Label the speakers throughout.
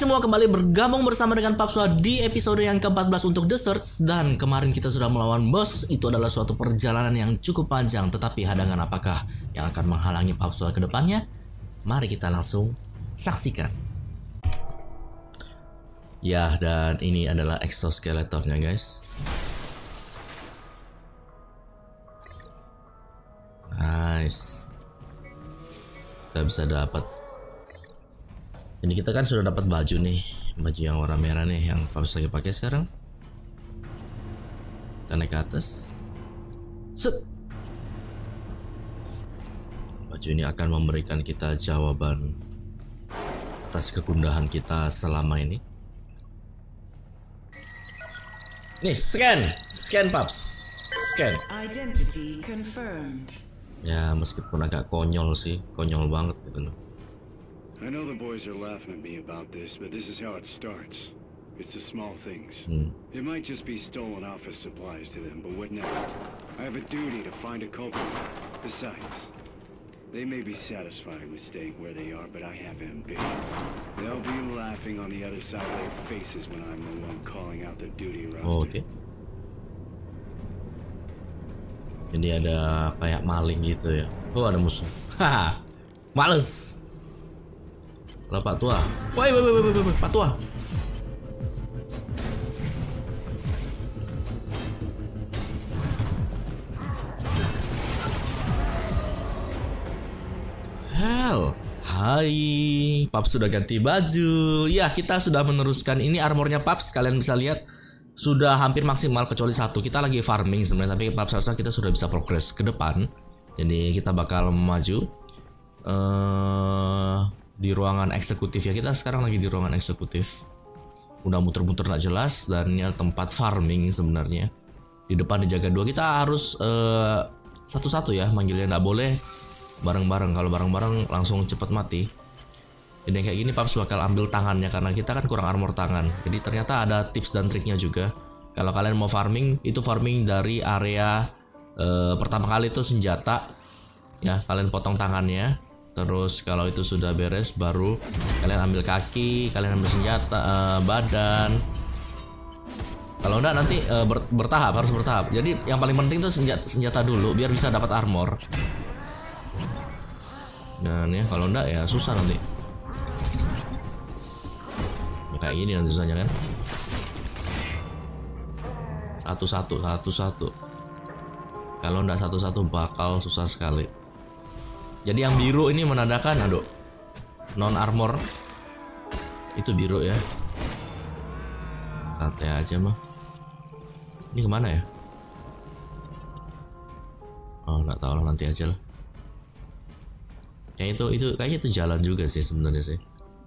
Speaker 1: semua, kembali bergabung bersama dengan Papswa di episode yang ke-14 untuk The Search. Dan kemarin kita sudah melawan bos. Itu adalah suatu perjalanan yang cukup panjang. Tetapi hadangan apakah yang akan menghalangi Papswa ke depannya? Mari kita langsung saksikan. Ya, dan ini adalah exoskeletonnya guys. Nice. Kita bisa dapat. Ini kita kan sudah dapat baju nih, baju yang warna merah nih yang Paps lagi pakai sekarang. Kita naik ke atas. Set. Baju ini akan memberikan kita jawaban atas kegundahan kita selama ini. Nih, scan Paps, scan.
Speaker 2: Identity confirmed.
Speaker 1: Ya meskipun agak konyol sih, konyol banget gitu loh.
Speaker 3: I know the boys are laughing at me about this, but this is how it starts. It's the small things. It might just be stolen office supplies to them, but what next? I have a duty to find a culprit. Besides, they may be satisfied with staying where they are, but I have ambition. They'll be laughing on the other side of their faces when I'm the one calling out the duty roster.
Speaker 1: Oh, oke. Jadi ada kayak maling gitu ya. Oh, ada musuh. Haha. Males. Lah Pak Tua. Woi, Pak Tua. Hell. Hai, Paps sudah ganti baju. Ya, kita sudah meneruskan. Ini armornya Paps, kalian bisa lihat sudah hampir maksimal kecuali satu. Kita lagi farming sebenarnya, tapi Paps rasa kita sudah bisa progres ke depan. Jadi kita bakal maju di ruangan eksekutif ya. Kita sekarang lagi di ruangan eksekutif. Udah muter-muter gak jelas, dan ini tempat farming sebenarnya. Di depan dijaga dua. Kita harus satu-satu ya manggilnya, nggak boleh bareng-bareng. Kalau bareng-bareng langsung cepet mati. Jadi kayak gini Paps bakal ambil tangannya karena kita kan kurang armor tangan. Jadi ternyata ada tips dan triknya juga. Kalau kalian mau farming, itu farming dari area pertama kali itu senjata. Ya, kalian potong tangannya. Terus kalau itu sudah beres, baru kalian ambil kaki, kalian ambil senjata, badan. Kalau enggak nanti bertahap, harus bertahap. Jadi yang paling penting itu senjata dulu biar bisa dapat armor. Dan ya kalau enggak ya susah nanti. Ya, kayak gini nanti susahnya kan. Satu-satu. Kalau enggak satu-satu bakal susah sekali. Jadi yang biru ini menandakan, aduh, non armor. Itu biru ya. Santai aja mah. Ini kemana ya? Oh, nggak tahu lah, nanti aja lah. Kayak kayaknya itu jalan juga sih sebenarnya sih.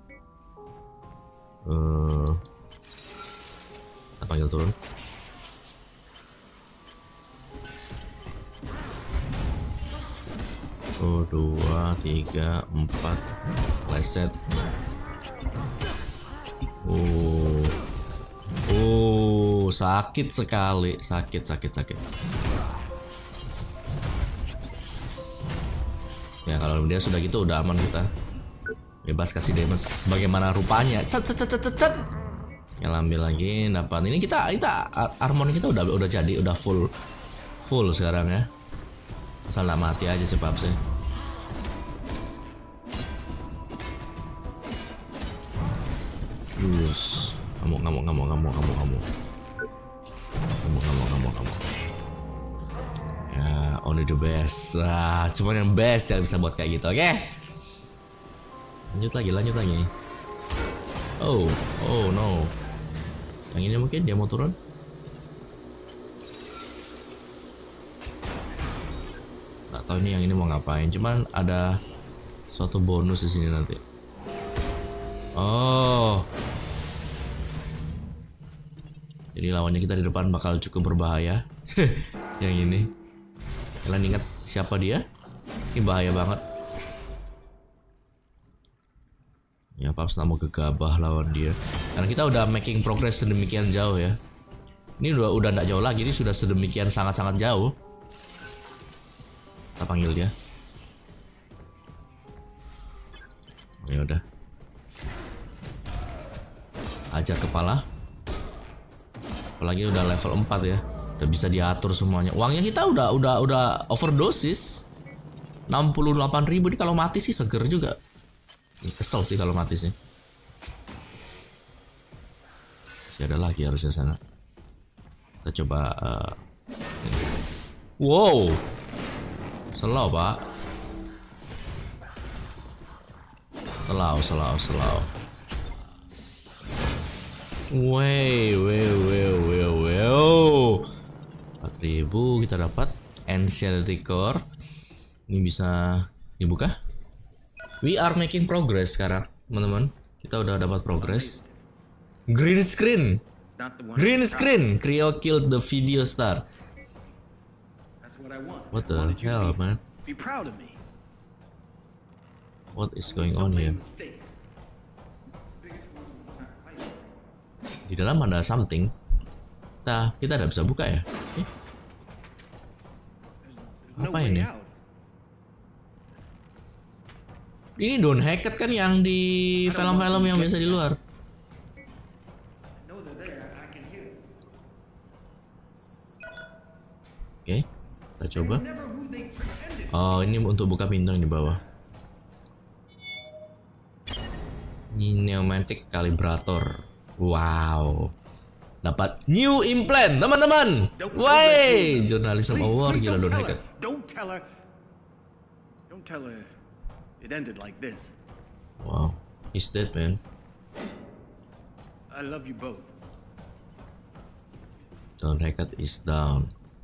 Speaker 1: Kita panggil turun. Oh, 2, 3, 4 leset. Oh, sakit sekali, sakit. Ya kalau dia sudah gitu udah aman kita. Bebas kasih damage bagaimana rupanya. Cet. Ya ambil lagi, dapat. Ini kita armor kita udah jadi, udah full sekarang ya. Asal nggak mati aja sih Paps ya. Ngamuk. Ya, only the best. Cuman yang best yang bisa buat kayak gitu, oke? Lanjut lagi. Oh no. Yang ini mungkin dia mau turun. Nggak tahu ini yang ini mau ngapain. Cuman ada suatu bonus di sini nanti. Oh. Jadi lawannya kita di depan bakal cukup berbahaya. Yang ini. Kalian ingat siapa dia? Ini bahaya banget. Ya Paps mau gegabah lawan dia. Karena kita udah making progress sedemikian jauh ya. Ini udah nggak jauh lagi. Ini sudah sedemikian sangat-sangat jauh. Kita panggil dia. Ya udah. Ajar kepala. Apalagi udah level 4 ya. Udah bisa diatur semuanya. Uangnya kita udah overdosis. 68.000 ini kalau mati sih seger juga. Kesel sih kalau mati sih. Masih ada lagi harusnya sana. Kita coba wow. Slow, Pak. Slow. Wow. 4.000 kita dapat. Ancient Core. Ini bisa dibuka. We are making progress sekarang, teman-teman. Kita udah dapat progress. Green screen. Creo killed the video star. What the hell, man? What is going on here? Di dalam ada something. Kita tidak bisa buka ya? Apa ini? Ini Don't Hack It kan yang di film-film yang biasa di luar. Oke, kita coba. Oh, ini untuk buka pintu yang di bawah. Ini pneumatic calibrator. Wow. Dapat new implant, teman-teman. Woi, journalism award gila Don't Hack It.
Speaker 3: Don't tell her. It ended like this.
Speaker 1: Wow, he's dead, man.
Speaker 3: I love you both.
Speaker 1: Don't Hack It is down.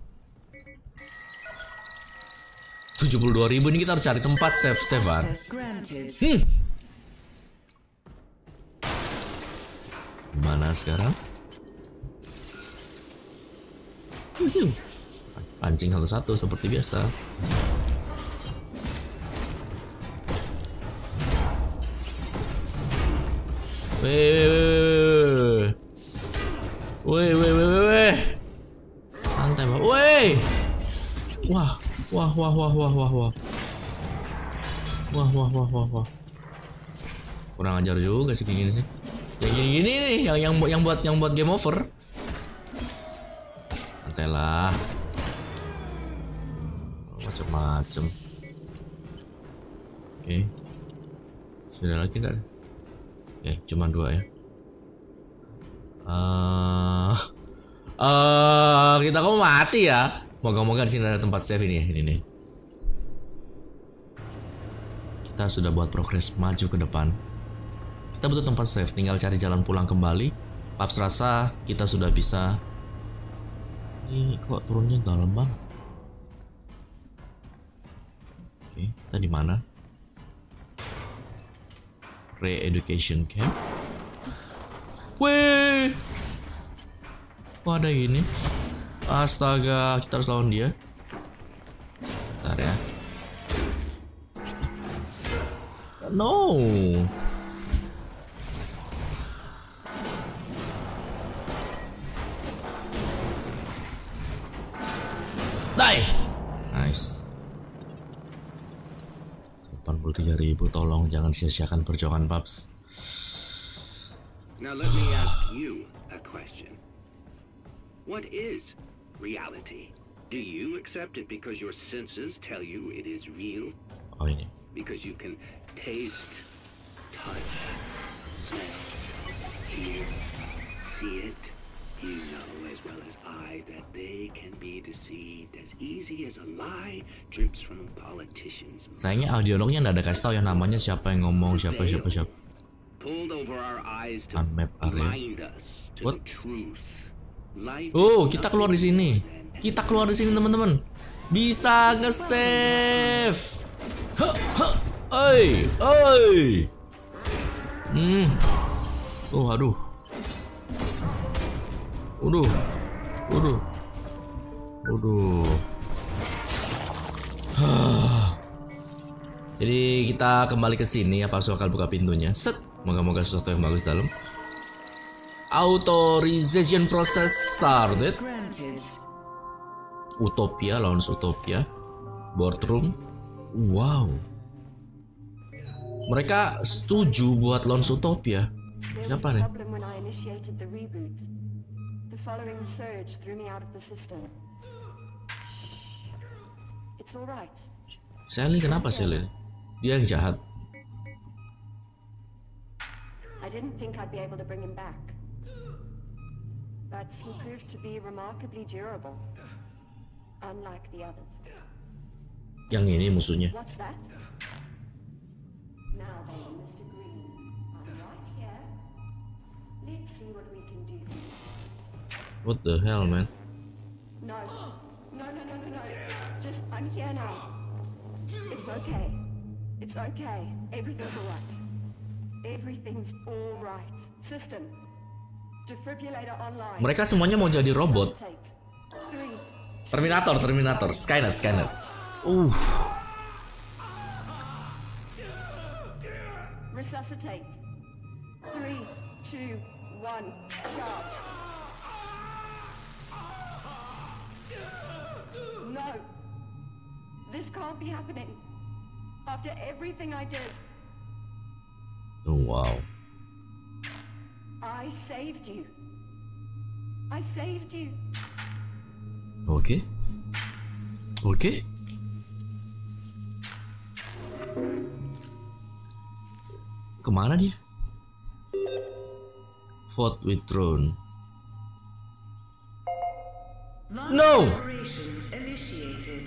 Speaker 1: 72.000 ini kita harus cari tempat save-savean. Mana sekarang? Pancing satu-satu seperti biasa. Weh. Santai, Pak. Weh. Wah. Kurang ajar juga sih kayak gini sih. Kayak gini nih yang buat game over. Santai lah. Macem-macem. Oke. Sudah lagi enggak? Oke, cuma 2 ya. Kita kok mati ya? Moga-moga di sini ada tempat save ini ya, ini nih. Kita sudah buat progres maju ke depan. Kita butuh tempat save, tinggal cari jalan pulang kembali. Paps rasa kita sudah bisa. Ini kok turunnya dalam banget. Oke, kita di mana? Re-education camp. Wih, kok ada ini? Astaga, kita harus lawan dia. Bentar ya. No. Die. Nice. 83.000, tolong jangan sia-siakan perjuangan Paps.
Speaker 3: Now let me ask you a question. What is reality? Do you accept it because your senses tell you it is real?
Speaker 1: Oh ini.
Speaker 3: Because you can taste, touch, smell, hear, see it. You know as well as I that they can be deceived as easy as a lie drips from a politician's mouth.
Speaker 1: Sayangnya audiolognya nggak ada kasih tahu yang namanya siapa yang ngomong, siapa.
Speaker 3: Pulled over our eyes to
Speaker 1: Unmap area.
Speaker 3: blind us to
Speaker 1: What?
Speaker 3: the truth.
Speaker 1: Oh, kita keluar di sini. Kita keluar di sini, teman-teman. Bisa nge-save. Oi. Aduh. Jadi kita kembali ke sini ya, pas bakal buka pintunya. Set. Moga-moga sesuatu yang bagus dalam. Authorization process started. Utopia, launch Utopia. Boardroom. Wow. Mereka setuju buat launch Utopia. Siapa nih?
Speaker 4: initiated the reboot. The following surge threw me out of the system. Shh. It's all right.
Speaker 1: Sally kenapa Sally? Dia yang jahat.
Speaker 4: I didn't think I'd be able to bring him back. But he proved to be remarkably durable. Unlike the others.
Speaker 1: Yang ini musuhnya.
Speaker 4: What's that? Now then, Mr. Green. I'm right here. Let's see what we can do.
Speaker 1: What the hell, man?
Speaker 4: No. No. Just, I'm here now. It's okay. It's okay. Everything's alright. Everything's alright. System. Defibrillator online.
Speaker 1: Mereka semuanya mau jadi robot.
Speaker 4: Three.
Speaker 1: Terminator, Skynet.
Speaker 4: Resuscitate. 3, 2, 1. Charge. No. This can't be happening. After everything I did.
Speaker 1: Oh, wow.
Speaker 4: I saved you. I saved you.
Speaker 1: Oke. Kemana dia? Fought with drone. No!
Speaker 2: Operations initiated.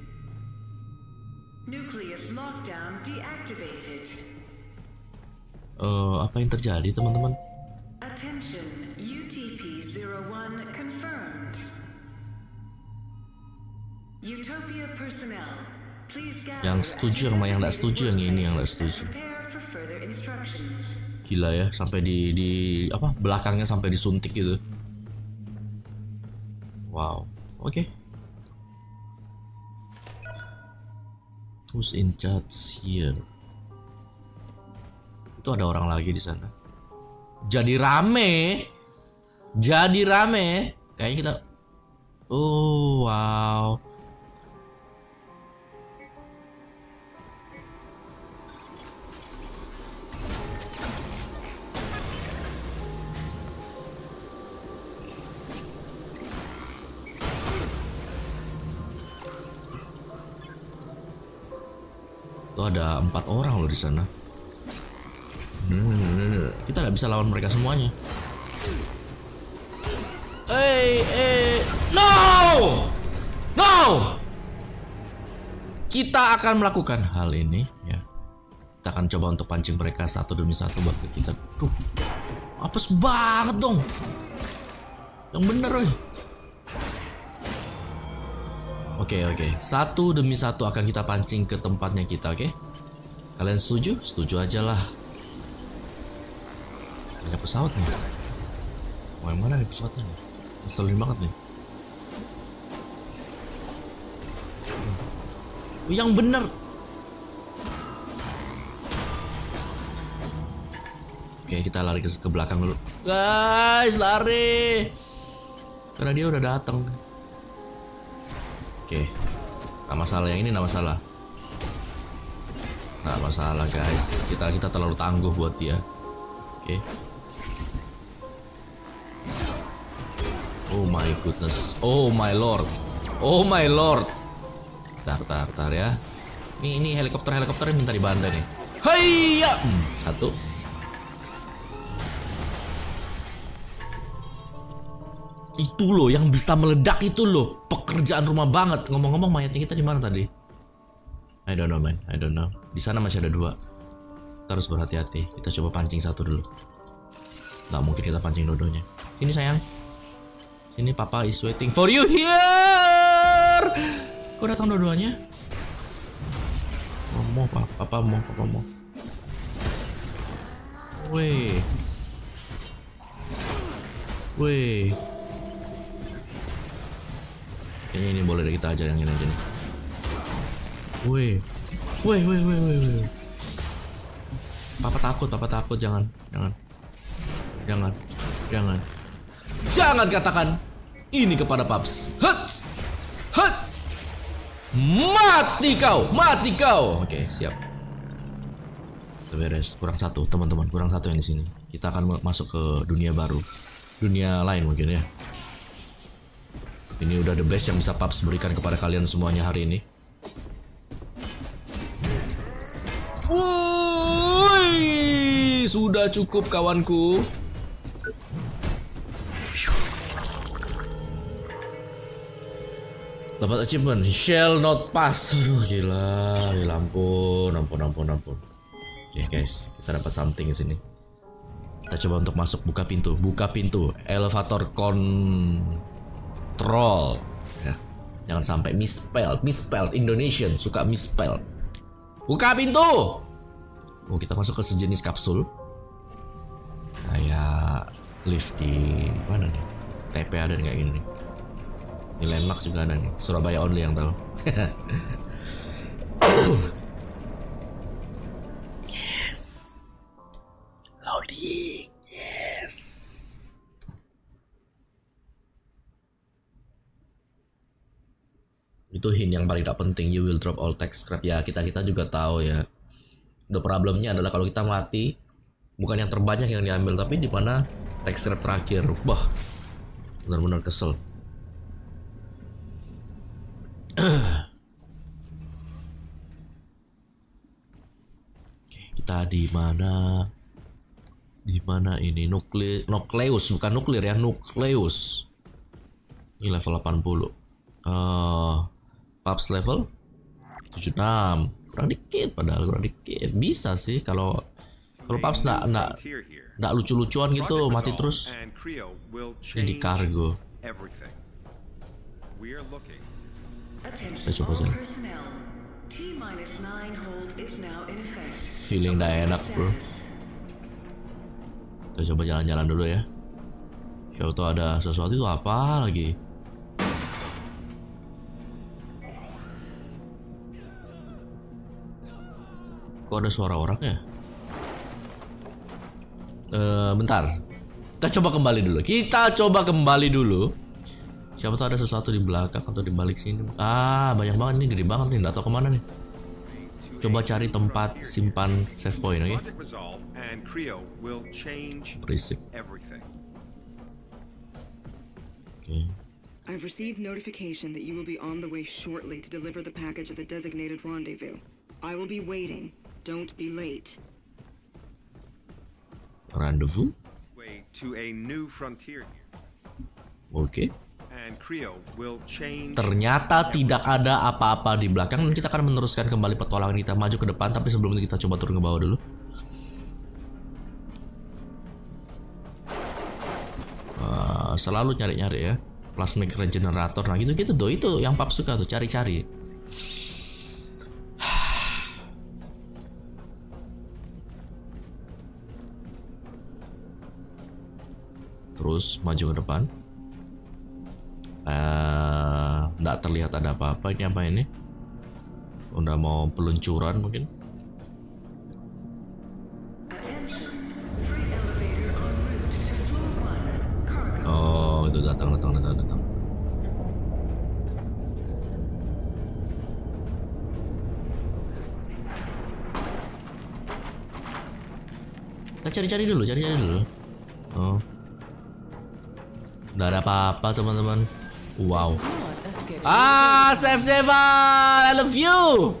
Speaker 2: Nucleus lockdown deactivated.
Speaker 1: Apa yang terjadi, teman-teman?
Speaker 2: Attention, UTP-01 confirmed. Utopia personnel, please gather.
Speaker 1: Yang setuju sama yang nggak setuju, yang ini yang nggak setuju.
Speaker 2: Prepare for further instructions.
Speaker 1: Gila ya, sampai di apa belakangnya sampai disuntik gitu. Wow, oke. Who's in charge here? Itu ada orang lagi di sana. Jadi rame. Kayaknya kita. Oh wow. Tuh ada 4 orang loh di sana. Kita nggak bisa lawan mereka semuanya. No! Kita akan melakukan hal ini ya. Kita akan coba untuk pancing mereka satu demi satu buat kita. Tuh, apes banget dong. Yang bener, woy. Oke. Satu demi satu akan kita pancing ke tempatnya kita, oke? Kalian setuju? Setuju aja lah. Banyak pesawat nih. Mau yang mana nih pesawatnya nih? Ngeselin banget nih. Yang bener. Oke, kita lari ke belakang dulu. Guys, lari. Karena dia udah datang. Oke. Nggak masalah, yang ini nggak masalah. Nggak masalah, guys. Kita terlalu tangguh buat dia. Oke. Oh my goodness. Oh my lord. Tar ya. Ini helikopternya minta dibantai nih. Hai ya. Satu. Itu loh yang bisa meledak itu loh. Pekerjaan rumah banget. Ngomong-ngomong mayatnya kita di mana tadi? I don't know man. Di sana masih ada 2. Kita harus berhati-hati. Kita coba pancing satu dulu. Nggak mungkin kita pancing dodonya. Sini sayang. Sini papa is waiting for you here. Kok datang dua-duanya? Papa mau. Weh. Kayaknya ini boleh deh, kita ajar yang ini aja nih. Weh. Papa takut, jangan. Jangan katakan ini kepada Paps. Hut. Mati kau. Oke, siap. Beres, kurang satu teman-teman, kurang satu yang di sini. Kita akan masuk ke dunia baru, dunia lain mungkin ya. Ini udah the best yang bisa Paps berikan kepada kalian semuanya hari ini. Woi, sudah cukup kawanku. Dapat achievement, shall not pass. Aduh gila, gila ampun. Oke guys, kita dapat something di sini. Kita coba untuk masuk, buka pintu, elevator control. Ya, jangan sampai misspelled Indonesian suka misspelled. Buka pintu. Oh, kita masuk ke sejenis kapsul. Kayak lift di mana nih? TP ada nih kayak gini nih. Di landmark juga ada nih. Surabaya only yang tahu. Loading, yes. Itu hint yang paling tak penting. You will drop all text scrap. Ya kita juga tahu ya. The problemnya adalah kalau kita mati, bukan yang terbanyak yang diambil, tapi di mana text scrap terakhir. Wah, benar-benar kesel. Kita di mana? Di mana ini? Nukleus, bukan nuklir ya, nukleus. Ini level 80. Paps level 76. Kurang dikit padahal, kurang dikit. Bisa sih kalau Paps enggak lucu-lucuan gitu, mati terus. Ini di kargo. Kita coba jalan. Feeling dah enak bro. Kita coba jalan-jalan dulu ya. Siapa tahu ada sesuatu. Itu apa lagi? Kok ada suara orang ya? Bentar. Kita coba kembali dulu. Siapa tahu ada sesuatu di belakang atau di balik sini. Banyak banget nih, gede banget nih. Nggak tahu kemana nih. Coba cari tempat simpan save point, oke? Berisik. Okay.
Speaker 5: I've received notification that you will be on the way shortly to deliver the package at the designated rendezvous. I will be waiting. Don't be late.
Speaker 1: Rendezvous?
Speaker 6: Way to a new frontier here.
Speaker 1: Oke.
Speaker 6: And Creo will change.
Speaker 1: Ternyata tidak ada apa-apa di belakang. Kita akan meneruskan kembali petualangan kita, maju ke depan. Tapi sebelum itu kita coba turun ke bawah dulu. Selalu nyari-nyari ya. Plasmic regenerator. Nah gitu-gitu tuh. Itu yang Pap suka tuh, cari-cari. Terus maju ke depan. Nggak terlihat ada apa-apa. Ini apa ini? Udah mau peluncuran mungkin. Oh itu datang. Kita cari-cari dulu. Oh, nggak ada apa-apa teman-teman. Wow. Save I love you.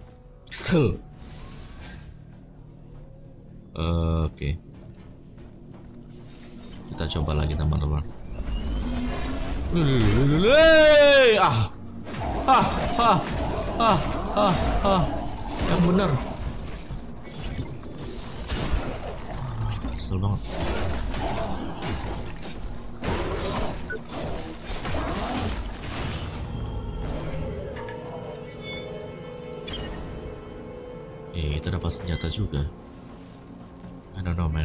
Speaker 1: Oke. Kita coba lagi teman-teman. Yang benar. Kesel banget. Kita dapat senjata juga. I don't know man.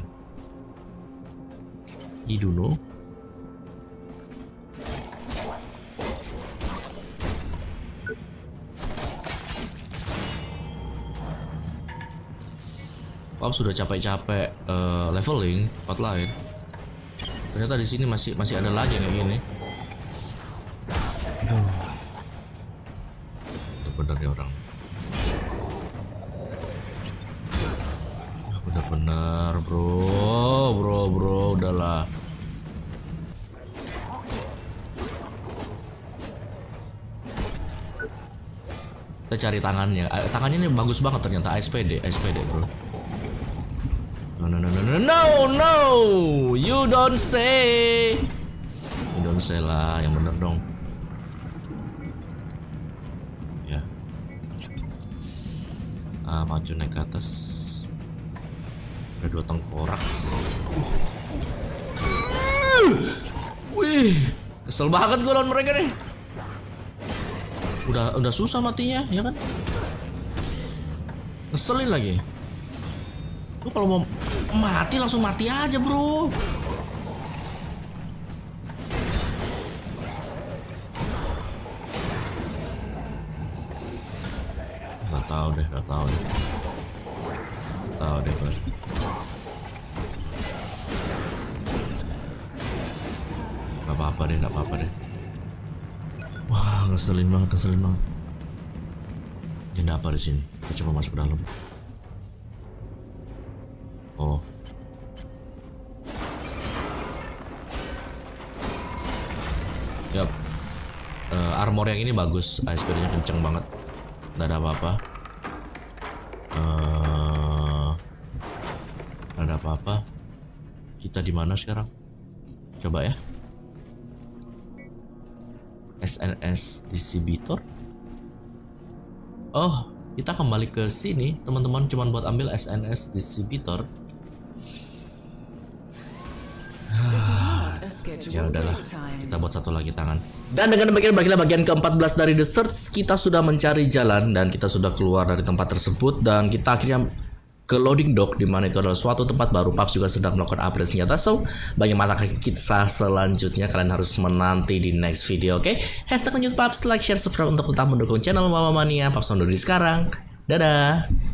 Speaker 1: You don't know. Pap sudah capek-capek leveling tempat lain. Ternyata di sini masih ada lagi yang kayak gini. Aduh. Bener nih orang. bener bro, udahlah. Kita cari tangannya. Tangannya ini bagus banget ternyata. ASPD bro. No, you don't say lah, yang bener dong. Ya. Maju naik ke atas. Ada 2 tengkorak. Wih, kesel banget gue lawan mereka nih. Udah susah matinya, ya kan? Ngeselin lagi. Lu kalau mau mati langsung mati aja, bro. Gak tahu deh, bro. Gak apa-apa deh. Wah, ngeselin banget. Ini ada apa di sini? Kita coba masuk ke dalam. Oh. Yap. Armor yang ini bagus, ASP-nya kenceng banget. Nggak ada apa-apa. Nggak ada apa-apa. Kita di mana sekarang? Coba ya. SNS Distributor. Oh, kita kembali ke sini, teman-teman, cuman buat ambil SNS Distributor. Ya udahlah, kita buat satu lagi tangan. Dan dengan demikian bagian ke-14 dari The Search, kita sudah mencari jalan dan kita sudah keluar dari tempat tersebut dan kita akhirnya ke loading dock, di mana itu adalah suatu tempat baru. Paps juga sedang melakukan upgrade senjata. So, bagaimana kisah selanjutnya kalian harus menanti di next video, oke? Hashtag lanjut Paps, like, share, subscribe untuk tetap mendukung channel Mama Mania. Paps undur diri sekarang. Dadah.